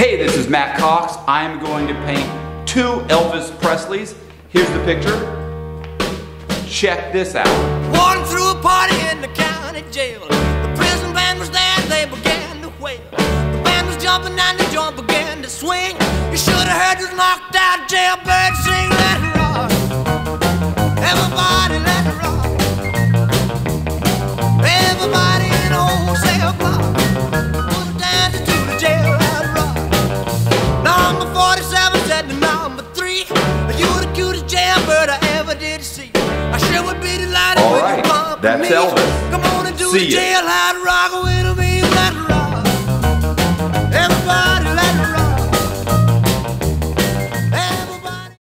Hey, this is Matt Cox. I'm going to paint two Elvis Presleys. Here's the picture. Check this out. Walking through a party in the county jail. The prison band was there, they began to wail. The band was jumping and the joint began to swing. You should have heard this knocked out jailbird sing. Let it rock, everybody let it rock. Everybody in the whole cell block was dancing to the jailhouse rock. Number 47 said to number 3, you were the cutest jailbird I ever did see. I sure would be delighted when you come that's me. Elvis. Come on and do See the ya. jailhouse rock.